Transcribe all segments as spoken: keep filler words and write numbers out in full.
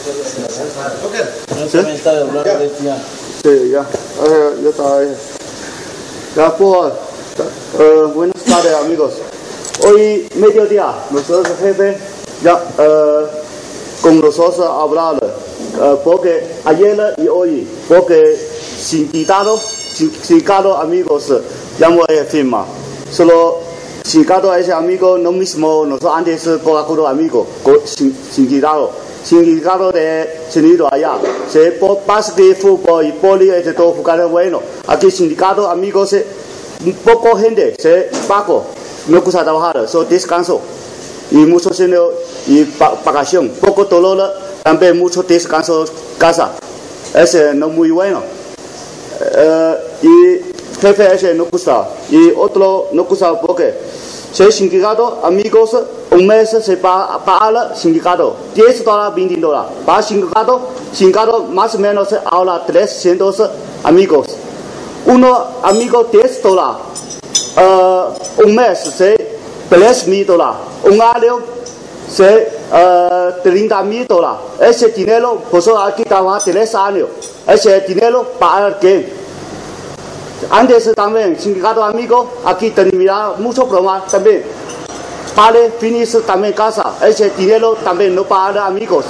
¿Sí? Sí, ya. Uh, ya está. Ya, pues, uh, buenas tardes, amigos. Hoy, mediodía, nosotros, jefe, ya uh, con nosotros hablar, uh, porque ayer y hoy, porque sindicato, sindicato amigos, llamo a esa firma. Solo sindicato a ese amigo, no mismo, nosotros antes Coca-Cola amigo, sindicato. Sindicato de sonido allá, se por básquet, fútbol y poli, es todo jugar bueno. Aquí sindicato amigos, se, poco gente, se pago, no gusta trabajar, solo descanso. Y mucho dinero y vacación, poco dolor, también mucho descanso casa. Ese no muy bueno. Uh, y jefe ese no gusta, y otro no gusta porque se sindicato amigos, un mes se paga el sindicato, diez dólares, veinte dólares. Para sindicato, sindicato más o menos ahora trescientos amigos. Uno amigo diez dólares, uh, un mes se tres mil dólares, un año se uh, treinta mil dólares. Ese dinero, pues aquí trabaja tres años. Ese dinero para qué. Antes también, sindicato amigo, aquí termina mucho problemas también. Vale, finis también casa, ese dinero también no para amigos.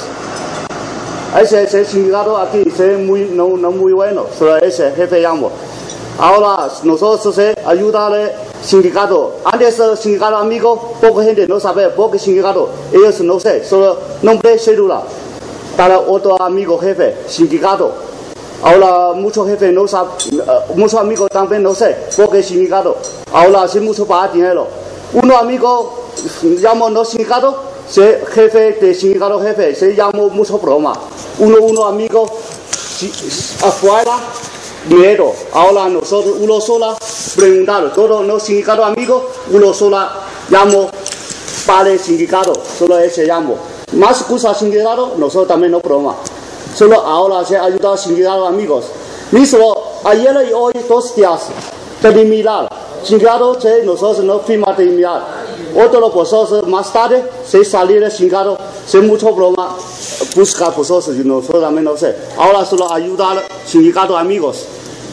Ese, ese sindicato aquí es muy, no, no muy bueno, solo ese jefe llamo. Ahora nosotros se ayudarle sindicato. Antes sindicato amigo, poca gente no sabe, porque sindicato, ellos no sé, solo nombre cédula. Para otro amigo jefe, sindicato. Ahora muchos jefes no saben, uh, muchos amigos también no sé, porque sindicato. Ahora sí mucho para dinero. Uno amigo llamo no sindicato, se jefe de sindicato jefe, se llama mucho problema. Uno uno amigo si, afuera dinero. Ahora nosotros uno sola preguntar, todo no sindicato amigo, uno sola llamo para el sindicato, solo ese llamo. Más cosas sindicato, nosotros también no problema. Solo ahora se ayuda a sindicato amigos. Mismo ayer y hoy dos días terminar. Sindicato se nosotros no firma terminar. Otro vosotros más tarde se salir del sindicato, se mucho broma busca vosotros y nosotros también no sé. Ahora solo ayudar sindicato amigos.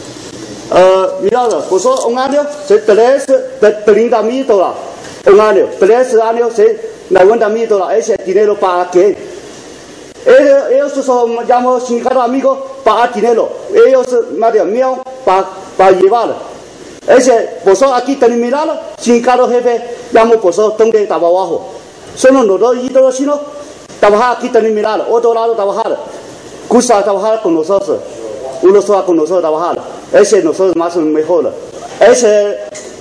Uh, mirad, vosotros un año se tres treinta mil dólares. Un año, tres años se noventa mil dólares. Ese dinero para qué? Ellos, ellos son llamados sindicato amigos para dinero. Ellos, madre mía, para, para llevar. Ese, vosotros aquí terminar, sindicato jefe, llamo vosotros donde trabajo. Solo nosotros y todos sino trabajar aquí terminar, otro lado trabajar. Gusta trabajar con nosotros. Uno solo con nosotros trabajar. Ese nosotros más mejor. Ese,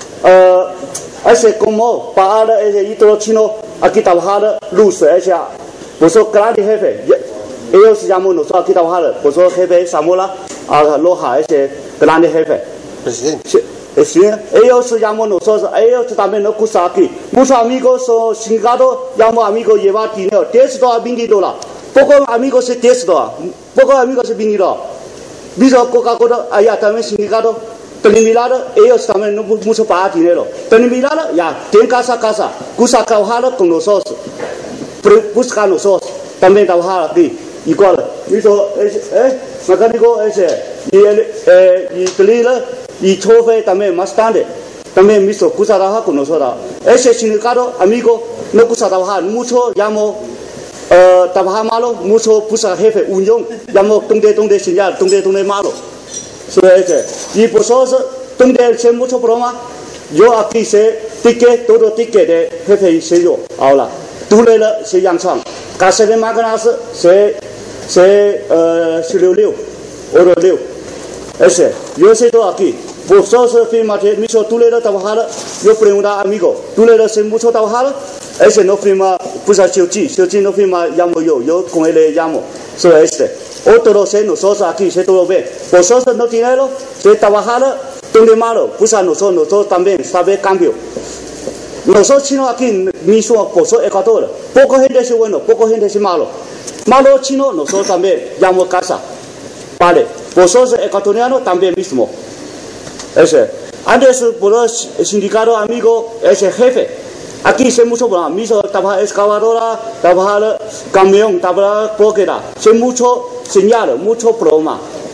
uh, ese como para ese y todo chino aquí trabajar luz. Ese, vosotros grande jefe, ellos llaman nosotros aquí trabajar, vosotros jefe Zamora, Aloha, ese grande jefe. Presidente. Sí, sí, ellos llaman nosotros, ellos también nos gusta aquí. Muchos amigos son sindicatos, llaman amigos llevar dinero, diez dólares, veinte dólares. Pocos amigos es diez dólares, pocos amigos es veinte dólares. Dice Coca-Cola, allá también sindicato, terminar, ellos también no mucho para dinero. Terminar, ya, tienen casa, casa, gusta trabajar con nosotros. Busca nosotros, también trabajar aquí, igual. Mismo, eh, mecánico ese, y el, eh, y dealer, y chofer también más tarde, también mismo, gusta trabajar con nosotros. Ese sindicato, amigo, no gusta trabajar mucho, llamo, eh, trabajar malo, mucho busca jefe, unión, llamo donde, donde señal, donde, donde malo. So, ese. Y vosotros, donde se mucho problema, yo aquí sé, ticket, todo ticket de jefe sé yo, ahora. Tú le了是洋厂，干什么马格纳斯是是呃十六六，二十六，而且有些都 aquí， vosotros firma que mismo tú le trabajar, yo pregunta amigo, tú le se mucho trabajar, ese no firma, pues a Xiuqi, Xiuqi no firma llamo yo, yo con él le llamo, solo este. Otro se nosotros aquí se todo ve, vosotros no dinero, se trabajar, donde malo, pues a nosotros nosotros también sabe cambio. Nosotros chinos aquí mismo, vosotros Ecuador, poca gente es bueno, poca gente es malo. Malo chino, nosotros también llamamos casa. Vale, vosotros ecuatorianos también mismo. Ese. Antes, por los sindicatos amigos, ese jefe, Aquí se mucho problema. Miso trabaja excavadora, trabaja camión, trabaja bloquera. Se mucho señal, mucho problema.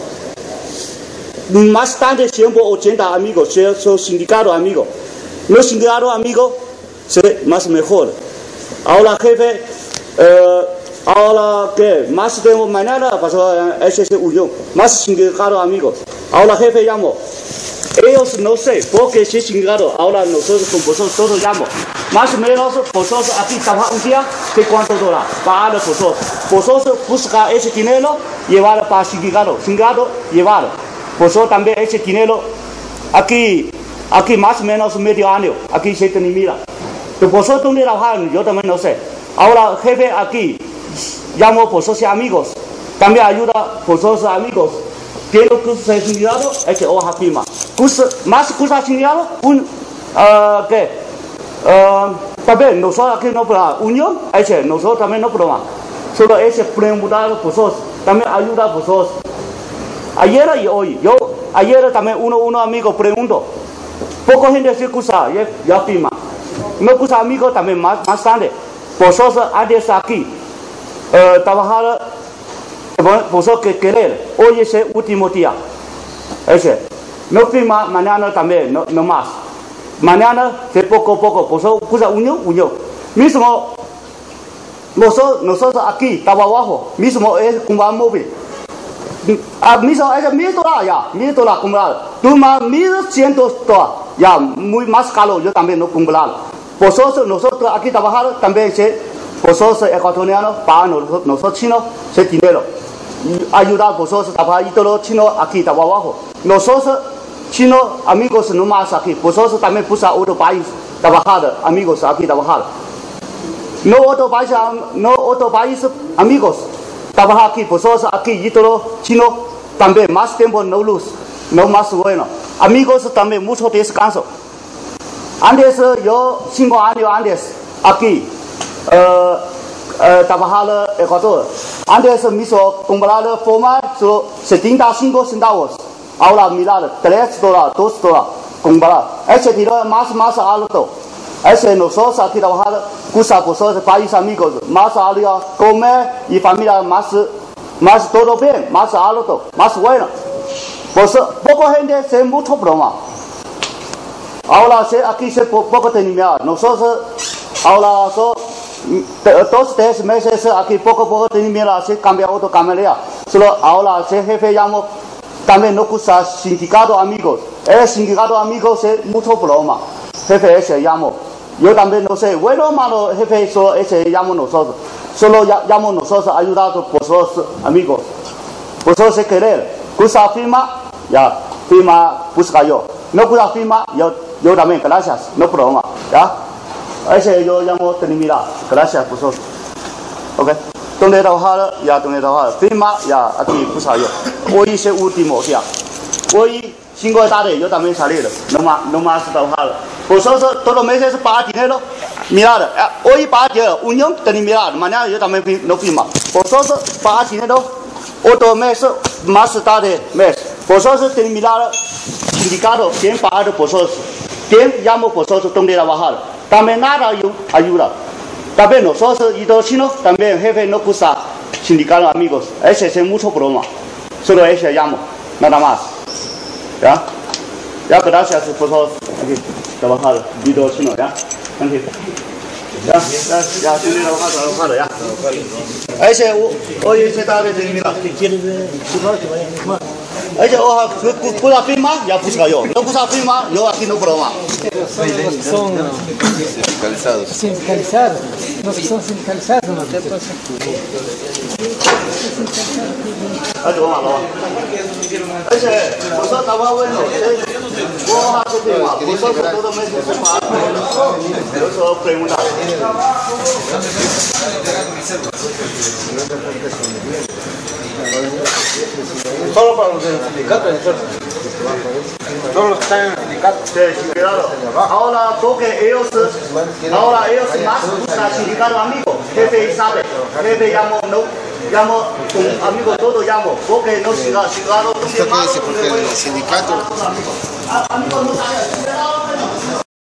Más tarde, ciento ochenta amigos, son sindicato amigos. No sindicato amigos, se más mejor. Ahora jefe, eh, ahora que más tiempo mañana pasó S S Unión, más sindicato amigos. Ahora jefe llamo. Ellos no sé, porque se sindicato, ahora nosotros con vosotros todos llamo. Más o menos vosotros aquí trabajan un día, ¿de cuánto dólar? Para vosotros. Vosotros buscan ese dinero, llevar para sindicato. Sindicato, llevar. Vosotros también ese dinero, aquí, aquí más o menos medio año, aquí se termina. Pero vosotros dónde trabajan, yo también no sé. Ahora jefe aquí, llamo vosotros amigos, también ayuda vosotros amigos. Tiene curso de sindicato, ese hoja firma. Curso, más curso de sindicato, un, uh, ¿qué? Uh, también nosotros aquí no podemos, unión, ese, nosotros también no podemos. Solo ese preguntar vosotros, también ayuda a vosotros. Ayer y hoy, yo, ayer también uno, uno amigo preguntó, poco gente se cursa, ya, ya firma. No cursa amigo también más, más tarde. Vosotros antes aquí, uh, trabajar, vosotros que querer, hoy es el último día. Ese, no firma, mañana también, no, no más. Mañana, de poco a poco, vosotros cursa unión, unión. Mismo, nosotros, nosotros aquí, estaba abajo, mismo es comprar móvil. Ah, mismo es mil dólares ya, mil dólares comprar. Tú más mil cientos dólares, ya, muy más caro, yo también no comprar. Vosotros, nosotros aquí trabajar también, se, vosotros ecuatorianos, para nosotros, nosotros chinos, se dinero. Ayudar vosotros a trabajar, y todos los chinos aquí, estaba abajo. Nosotros, chinos, amigos, no más aquí. Vosotros también buscan otro país, trabajar, amigos, aquí trabajar. No otro país, no otro país, amigos. Trabajar aquí, vosotros aquí, y todos los chinos, también más tiempo no luz, no más bueno. Amigos también mucho descanso. Antes yo, cinco años antes, aquí, uh, uh, trabajar en Ecuador. Antes mismo comprar forma, solo setenta y cinco centavos. Ahora mirar, tres dólares, dos dólares, comprar. Ese dinero más, más alto. Ese nosotros aquí trabajar, cursa vosotros, país amigos, más alto, comer y familia más, más todo bien, más alto, más bueno. Pues poca gente se mucho broma. Ahora se, aquí se po, poco terminar. Nosotros ahora son dos, tres meses aquí poco poco terminar, se cambia otro camarera. Solo ahora se jefe llamo, también no cursa sindicato amigos. El sindicato amigos es mucho broma. Jefe ese llamo. Yo también no sé, bueno o malo, jefe, solo ese llamo nosotros. Solo llamo nosotros, ayudar a vosotros, amigos. Vosotros se querer. Cursa firma, ya, firma busca yo. No cursa firma, yo, yo también, gracias, no problema, ya. Ese yo llamo terminar, gracias vosotros. Ok. Donde trabajar, ya, donde trabajar. Firma, ya, aquí busca yo. Hoy es el último día. Hoy, cinco de tarde, yo también salí, no más, no más trabajar. Vosotros todos los meses pagar dinero, mirad, eh, hoy pagar dinero, unión terminar, mañana yo también no firma. Vosotros pagar dinero, otro mes, más tarde mes. Vosotros terminar, sindicato, ¿quién pagar vosotros? ¿Quién llama vosotros donde trabajar? También nada ayuda. También nosotros y los chinos, también jefe no cursa sindicato amigos. Ese es mucho problema. Solo ese llamo, nada más. ¿Ya? Ya, gracias por todos aquí trabajar, video chino, ya. Thank you. Ya, ya, ya, tiene trabajar, trabajar, ya. Ese, hoy se está terminado. Ese hoja, ¿puedo firma? Ya busca yo. No puedo firma, yo aquí no problema. Son sindicalizados. Sindicalizados. No son sindicalizados, no te pasa. Ese, vamos, vamos. Ese, vosotros estaba bueno. Hoja se firma. Vosotros todos meses se pagan. Yo solo preguntar. Solo para los del sindicato, solo los que están en el sindicato. Sí, claro. Ahora porque ellos, ahora ellos más buscan sindicato amigos. Jefe sabe, jefe llamo, no, llamo, con amigos todos llamo, porque no sindicato. ¿Esto qué dice? Porque el sindicato... Amigos no saben.